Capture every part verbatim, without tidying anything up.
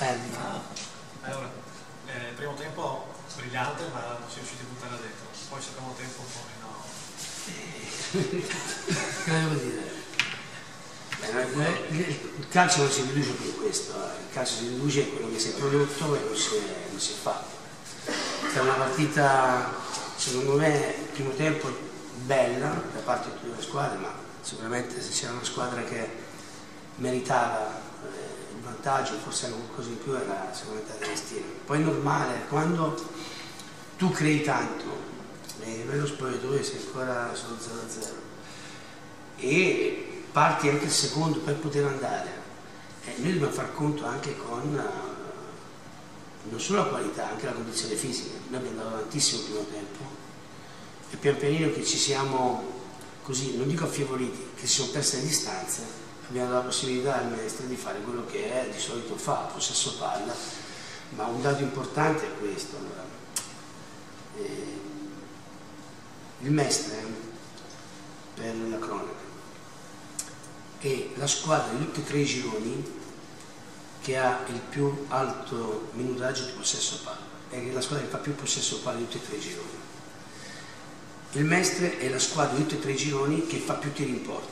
Ah, allora, eh, primo tempo brillante, ma non si è riusciti a buttarla dentro. Poi secondo tempo un po' meno. Che devo dire? Beh, il calcio non si riduce per questo, il calcio si riduce a quello che si è prodotto e non si è, non si è fatto. È una partita, secondo me, il primo tempo bella da parte di tutte le squadre, ma sicuramente se c'era una squadra che meritava eh, il vantaggio, forse anche qualcosa in più, era sicuramente la Triestina. Poi è normale, quando tu crei tanto, e nello spogliatoio sei ancora solo zero a zero, e parti anche il secondo per poter andare, e noi dobbiamo far conto anche con uh, non solo la qualità, anche la condizione fisica. Noi abbiamo dato tantissimo il primo tempo e pian pianino che ci siamo così, non dico affievoliti, che si sono perse le distanze, abbiamo dato la possibilità al maestro di fare quello che è, di solito fa, possesso palla, ma un dato importante è questo. Allora, eh, il mestre, per la cronaca, è la squadra di tutti e tre i gironi che ha il più alto minutaggio di possesso palla, è la squadra che fa più possesso palla di tutti e tre i gironi. Il mestre è la squadra di tutti e tre i gironi che fa più tiri in porta.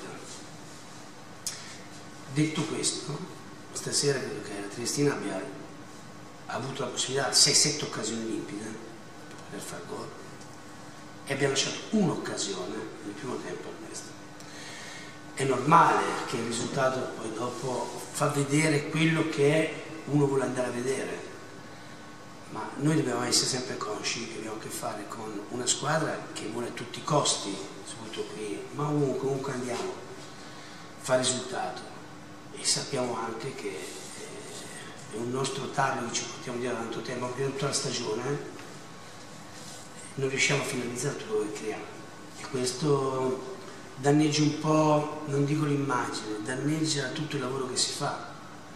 Detto questo, stasera credo che la Triestina abbia avuto la possibilità di sei sette occasioni limpide per far gol e abbia lasciato un'occasione nel primo tempo al mestre. È normale che il risultato poi dopo fa vedere quello che uno vuole andare a vedere, ma noi dobbiamo essere sempre consci che abbiamo a che fare con una squadra che vuole a tutti i costi, soprattutto qui, ma ovunque, comunque andiamo, fa risultato, e sappiamo anche che eh, è un nostro tarlo che ci portiamo dietro da tanto tempo, perché tutta la stagione eh, non riusciamo a finalizzare tutto quello che creiamo, e questo danneggia un po', non dico l'immagine, danneggia tutto il lavoro che si fa,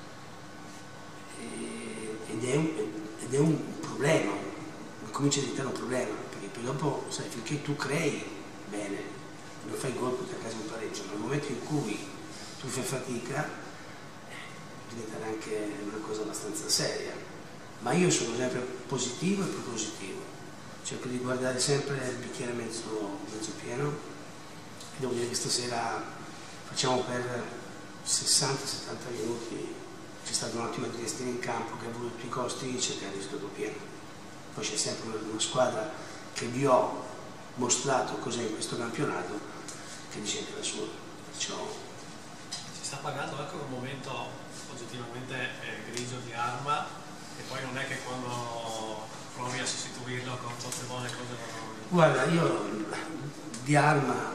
e, ed, è un, ed è un problema, comincia a diventare un problema, perché poi dopo, sai, finché tu crei bene, non fai gol, porti a casa un pareggio, ma nel momento in cui tu fai fatica, eh, diventa anche una cosa abbastanza seria. Ma io sono sempre positivo e propositivo, cerco di guardare sempre il bicchiere mezzo, mezzo pieno. Devo dire che stasera facciamo per sessanta settanta minuti, c'è stata un'ottima Triestina in campo che ha voluto a tutti i costi cercare il risultato pieno. Poi c'è sempre una, una squadra che vi ho mostrato cos'è in questo campionato, che dice anche la sua. Perciò... Si sta pagando anche un momento oggettivamente eh, grigio di Arma, e poi non è che quando provi a sostituirlo con cose buone cose vanno. Guarda, io di Arma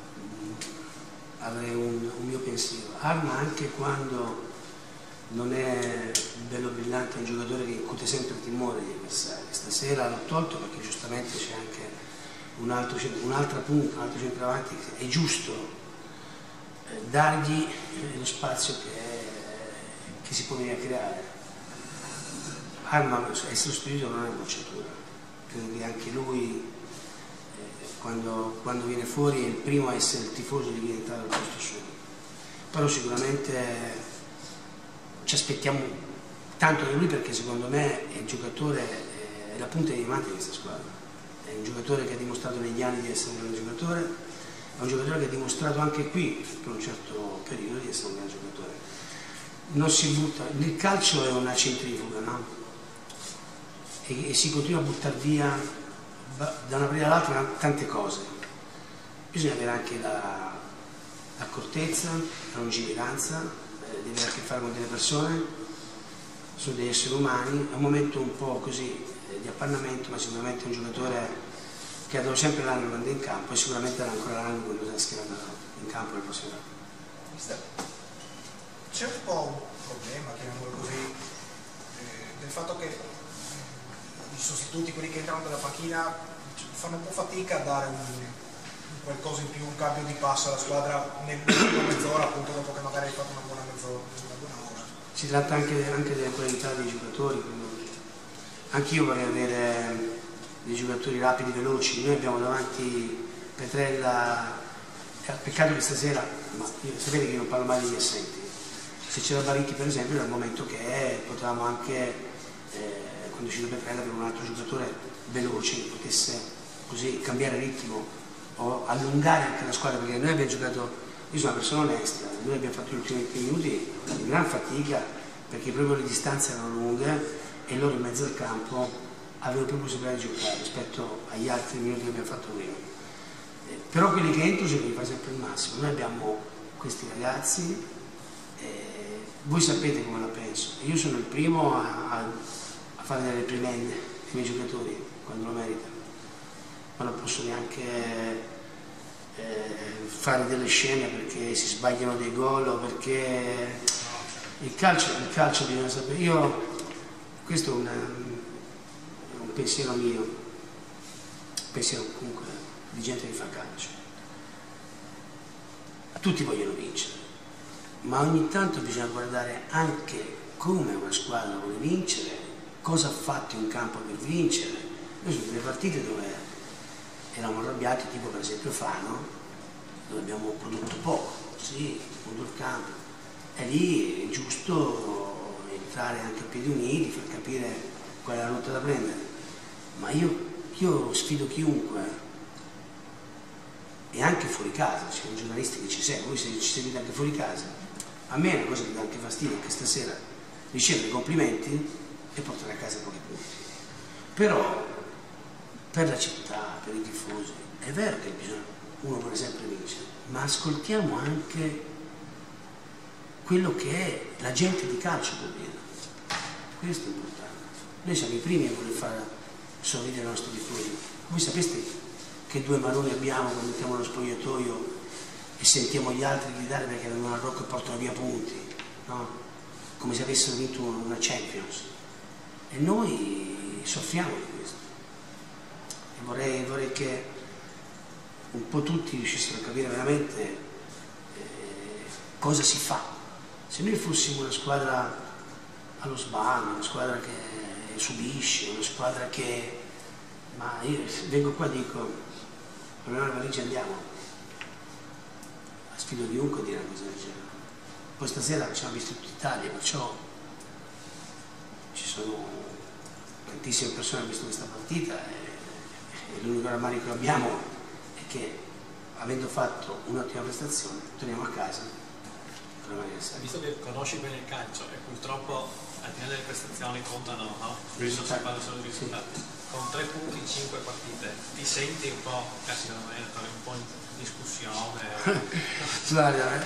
avrei un, un mio pensiero. Arma, anche quando non è bello brillante, è un giocatore che incute sempre timore agli avversari. Stasera l'ho tolto perché giustamente c'è anche un altro, un'altra punta, un altro centravanti, che è giusto eh, dargli lo spazio che, che si può venire a creare. Arma, essere sostituito non è una bocciatura, credo che anche lui Quando, quando viene fuori è il primo a essere il tifoso di diventare al posto suo, però sicuramente ci aspettiamo tanto da lui, perché secondo me è il giocatore, è la punta di diamante di questa squadra, è un giocatore che ha dimostrato negli anni di essere un grande giocatore, è un giocatore che ha dimostrato anche qui per un certo periodo di essere un grande giocatore. Non si butta, il calcio è una centrifuga, no? E, e si continua a buttare via da una partita all'altra tante cose. Bisogna avere anche l'accortezza, la, la lungimiranza, eh, deve avere a che fare con delle persone, sono degli esseri umani. È un momento un po' così eh, di appannamento, ma sicuramente è un giocatore che ha dato sempre l'anno quando è in campo, e sicuramente ha ancora l'anno quando sarà schierato in campo nel prossimo anno. C'è un po' un problema, chiamiamolo così, eh, del fatto che i sostituti, quelli che entrano dalla panchina, fanno un po' fatica a dare un, un qualcosa in più, un cambio di passo alla squadra nell'ultima mezz'ora, appunto dopo che magari hai fatto una buona mezz'ora, una buona ora. Si tratta anche, anche delle qualità dei giocatori, anch'io vorrei avere dei giocatori rapidi, veloci. Noi abbiamo davanti Petrella, peccato che stasera, ma io, sapete che io non parlo mai degli assenti, se c'era Baricchi per esempio era il momento che potevamo anche, eh, quando ci doveva prendere per un altro giocatore veloce, che potesse così cambiare ritmo o allungare anche la squadra, perché noi abbiamo giocato, io sono una persona onesta, noi abbiamo fatto gli ultimi venti minuti di gran fatica perché proprio le distanze erano lunghe e loro in mezzo al campo avevano proprio possibilità di giocare rispetto agli altri minuti che abbiamo fatto prima. Eh, però quelli che entrano cercano di fare sempre il massimo. Noi abbiamo questi ragazzi, eh, voi sapete come la penso, io sono il primo a, a, a fare delle reprimende ai miei giocatori quando lo meritano, ma non posso neanche eh, fare delle scene perché si sbagliano dei gol o perché il calcio, il calcio bisogna sapere. Io, questo è un, è un pensiero mio, un pensiero comunque di gente che fa calcio. Tutti vogliono vincere, ma ogni tanto bisogna guardare anche come una squadra vuole vincere, cosa ha fatto in campo per vincere. Noi sono delle partite dove eravamo arrabbiati, tipo per esempio Fano, dove abbiamo prodotto poco, sì, tutto il campo. E lì è giusto entrare anche a piedi uniti, far capire qual è la rotta da prendere. Ma io, io sfido chiunque, e anche fuori casa, ci sono giornalisti che ci seguono, voi se ci seguite anche fuori casa, a me è una cosa che dà anche fastidio che stasera ricevere complimenti e portare a casa pochi punti. Però per la città, per i tifosi, è vero che bisogna, uno vuole sempre vincere, ma ascoltiamo anche quello che è la gente di calcio può dire. Questo è importante. Noi siamo i primi a voler far sorridere i nostri tifosi. Voi sapeste che due maroni abbiamo quando mettiamo nello spogliatoio e sentiamo gli altri gridare perché vengono al Rocco e portano via punti, no? Come se avessero vinto una Champions. E noi soffriamo di questo. E vorrei, vorrei che un po' tutti riuscissero a capire veramente eh, cosa si fa. Se noi fossimo una squadra allo sbando, una squadra che subisce, una squadra che... ma io vengo qua e dico, prendiamo la valigia e andiamo. Sfido chiunque a dire una cosa del genere. Poi stasera ci hanno visto tutta Italia, perciò ci sono tantissime persone che hanno visto questa partita e, e l'unico rammarico che abbiamo è che avendo fatto un'ottima prestazione torniamo a casa. Visto che conosci bene il calcio e purtroppo al di là delle prestazioni contano, no? Spesso si parla solo di risultati. Sì. Con tre punti in cinque partite ti senti un po', secondo me, un po' in discussione? Guarda,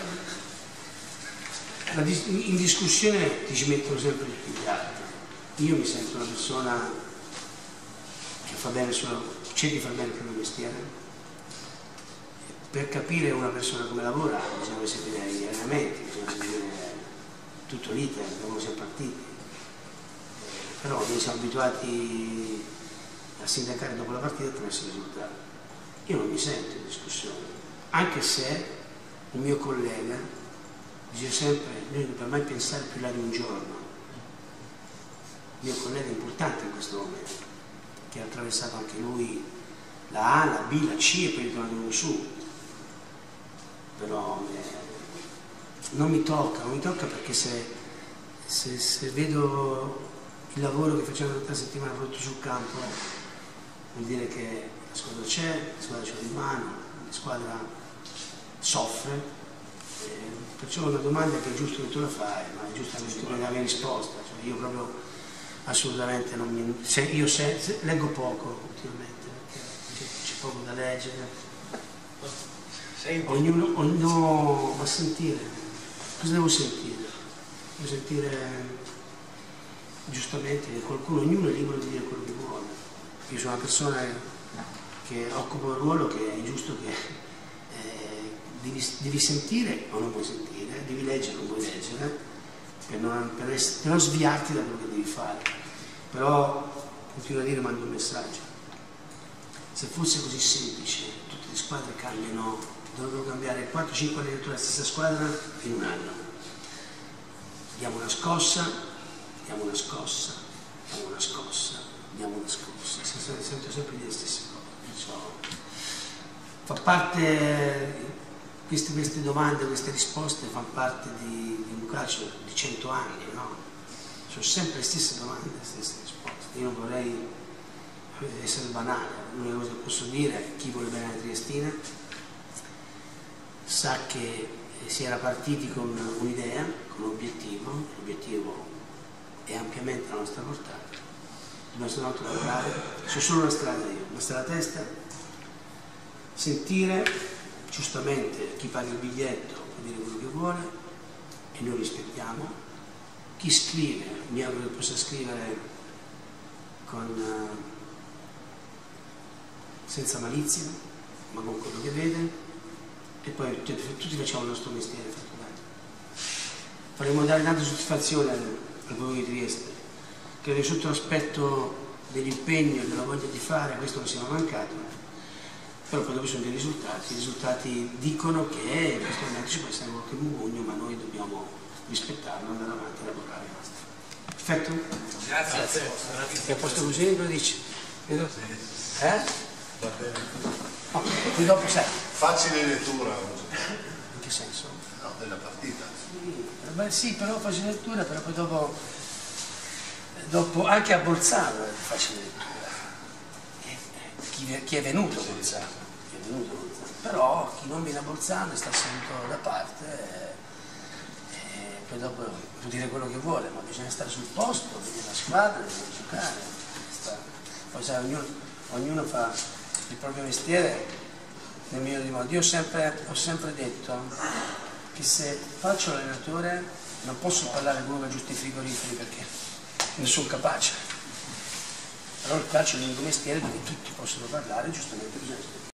eh, in discussione ti ci mettono sempre tutti gli altri. Io mi sento una persona che fa bene solo, cerca di far bene il proprio mestiere. Per capire una persona come lavora bisogna seguire gli allenamenti, bisogna seguire tutto l'iter, come siamo partiti. Però noi siamo abituati a sindacare dopo la partita attraverso il risultato. Io non mi sento in discussione, anche se un mio collega dice sempre, noi non dobbiamo mai pensare più là di un giorno. Il mio collega è importante in questo momento, che ha attraversato anche lui la A, la B, la C e poi è ritornato uno su. Però eh, non mi tocca, non mi tocca perché se, se, se vedo il lavoro che facciamo tutta la settimana prodotto sul campo, vuol dire che la squadra c'è, la squadra ce l'ha in mano, la squadra soffre, eh, perciò è una domanda che è giusto che tu la fai, ma è giusto che tu mi dai risposta, cioè io proprio assolutamente non mi... Se, io se, se, leggo poco ultimamente, perché c'è poco da leggere. Ognuno, ognuno va a sentire, cosa devo sentire? Devo sentire giustamente che qualcuno, ognuno è libero di dire quello che vuole. Io sono una persona che occupa un ruolo che è giusto che eh, devi, devi sentire o non puoi sentire, devi leggere o non puoi leggere, per non, per, essere, per non sviarti da quello che devi fare. Però continuo a dire, mando un messaggio. Se fosse così semplice, tutte le squadre cambiano. Dovrebbero cambiare quattro cinque allenatori della stessa squadra in un anno. Diamo una scossa, diamo una scossa, diamo una scossa, diamo una scossa. Sento sempre le stesse cose. Perciò fa parte, queste, queste domande, queste risposte fanno parte di, di un calcio di cento anni, no? Sono sempre le stesse domande, le stesse risposte. Io non vorrei essere banale, l'unica cosa che posso dire, chi vuole bene alle Triestine sa che si era partiti con un'idea, con un obiettivo, l'obiettivo è ampiamente alla nostra portata, dobbiamo soltanto lavorare, c'è solo una strada io, una strada a testa, sentire giustamente chi paga il biglietto può dire quello che vuole e noi rispettiamo, chi scrive, mi auguro che possa scrivere con, senza malizia, ma con quello che vede, e poi tutti facciamo il nostro mestiere fatto bene. Faremo dare tanta soddisfazione al, al popolo di Trieste, credo che sotto l'aspetto dell'impegno e della voglia di fare questo non sia mancato, però poi dopo sono dei risultati, i risultati dicono che in questo momento ci può essere qualche mugugno, ma noi dobbiamo rispettarlo, andare avanti e lavorare. Perfetto? Grazie. Grazie. Grazie. A posto così, lo dici? Eh? Va bene. No, poi dopo sai. Facile lettura. In che senso? No, della partita. Sì, beh, sì, però facile lettura, però poi dopo, dopo anche a Bolzano è facile lettura. Chi, chi è venuto a Bolzano, chi è venuto a Bolzano. Però chi non viene a Bolzano e sta seduto da parte, e, e poi dopo può dire quello che vuole, ma bisogna stare sul posto, vedere la squadra, vedere giocare. Sta, poi sai, ognuno, ognuno fa il proprio mestiere nel migliore dei modi. Io ho sempre, ho sempre detto che se faccio l'allenatore non posso parlare con uno che aggiusta i frigoriferi perché ne sono capace. Però il calcio è l'unico mestiere dove tutti possono parlare, giustamente bisogna